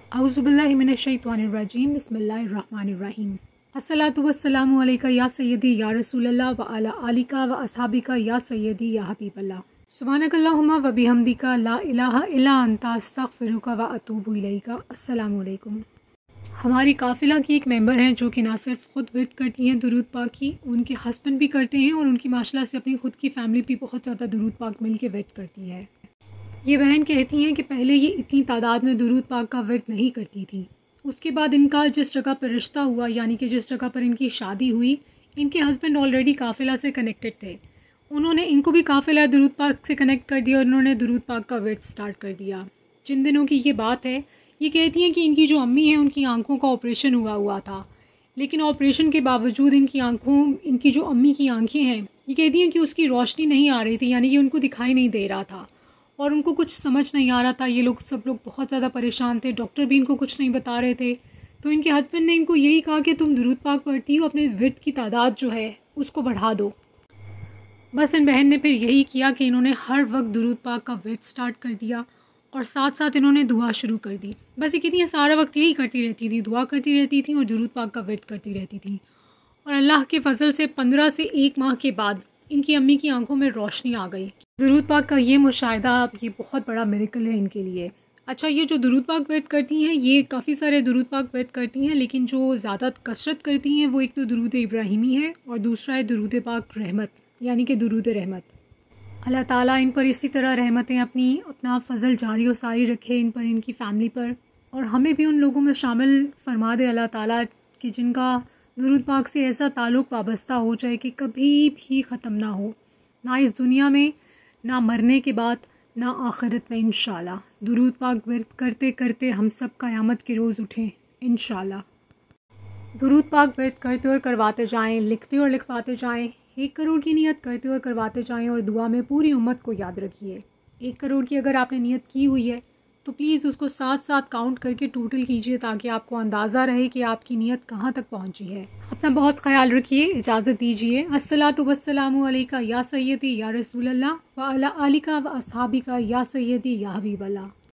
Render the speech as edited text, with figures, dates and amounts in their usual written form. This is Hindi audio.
औज़ुबिल्लाहि मिनश्शैतानिर्रजीम बिस्मिल्लाहिर्रहमानिर्रहीम। अस्सलातु वस्सलामु अलैका या सय्यदी या रसूलल्लाह व अला आलिका व अस्हाबिका या सय्यदी या हबीबल्लाह। सुब्हानकल्लाहुम्मा व बिहम्दिका ला इलाहा इल्ला अंता अस्तगफिरुका व अतूबु इलैका। अस्सलामु अलैकुम। हमारी काफ़िला की एक मेंबर हैं जो कि ना सिर्फ ख़ुद विर्द करती हैं दुरूद पाक की, उनके हस्बैंड भी करते हैं और उनकी माशाल्लाह से अपनी ख़ुद की फ़ैमिली भी बहुत ज़्यादा दुरूद पाक मिल के विर्द करती है। ये बहन कहती हैं कि पहले ये इतनी तादाद में दुरूद पाक का विर्द नहीं करती थी। उसके बाद इनका जिस जगह पर रिश्ता हुआ, यानी कि जिस जगह पर इनकी शादी हुई, इनके हस्बैंड ऑलरेडी काफ़िला से कनेक्टेड थे। उन्होंने इनको भी काफ़िला दुरूद पाक से कनेक्ट कर दिया और उन्होंने दुरूद पाक का विर्द स्टार्ट कर दिया। जिन दिनों की ये बात है, ये कहती हैं कि इनकी जो अम्मी हैं उनकी आंखों का ऑपरेशन हुआ था, लेकिन ऑपरेशन के बावजूद इनकी जो अम्मी की आंखें हैं, ये कहती हैं कि उसकी रोशनी नहीं आ रही थी, यानी कि उनको दिखाई नहीं दे रहा था और उनको कुछ समझ नहीं आ रहा था। ये लोग सब लोग बहुत ज़्यादा परेशान थे, डॉक्टर भी इनको कुछ नहीं बता रहे थे। तो इनके हस्बैंड ने इनको यही कहा कि तुम दुरूद पाक पढ़ती हो, अपने विर्द की तादाद जो है उसको बढ़ा दो। बस इन बहन ने फिर यही किया कि इन्होंने हर वक्त दुरूद पाक का विर्द स्टार्ट कर दिया और साथ साथ इन्होंने दुआ शुरू कर दी। बस ये कहती हैं सारा वक्त यही करती रहती थी, दुआ करती रहती थी और दुरूद पाक का विर्द करती रहती थी। और अल्लाह के फजल से 15 से 1 माह के बाद इनकी अम्मी की आंखों में रोशनी आ गई। दुरूद पाक का ये मुशाहिदा, ये बहुत बड़ा मिरेकल है इनके लिए। अच्छा, ये जो दुरूद पाक विर्द करती हैं, ये काफ़ी सारे दुरूद पाक विर्द करती हैं, लेकिन जो ज़्यादा कसरत करती हैं वो एक तो दुरूद इब्राहिमी है और दूसरा है दुरूद पाक रहमत, यानी कि दुरूद रहमत। अल्लाह ताला इन पर इसी तरह रहमतें अपना फ़ज़ल जारी और सारी रखे इन पर, इनकी फ़ैमिली पर, और हमें भी उन लोगों में शामिल फरमा दे अल्लाह ताला कि जिनका दुरूद पाक से ऐसा ताल्लुक़ वाबस्ता हो जाए कि कभी भी ख़त्म ना हो, ना इस दुनिया में, ना मरने के बाद, ना आखिरत में इंशाअल्लाह। दुरूद पाक विर्द करते करते हम सब क़यामत के रोज़ उठें इंशाअल्लाह। दुरूद पाक विर्द करते और करवाते जाएं, लिखते और लिखवाते जाएं। 1 करोड़ की नियत करते और करवाते जाएं और दुआ में पूरी उम्मत को याद रखिए। 1 करोड़ की अगर आपने नियत की हुई है तो प्लीज़ उसको साथ साथ काउंट करके टोटल कीजिए, ताकि आपको अंदाज़ा रहे कि आपकी नियत कहाँ तक पहुँची है। अपना बहुत ख्याल रखिए, इजाज़त दीजिए। अस्सलातु वस्सलामु अलैका या सय्यदी या रसूलल्लाह व अला आलिका व अस्हाबिका या सय्यदी या हबीबल्लाह।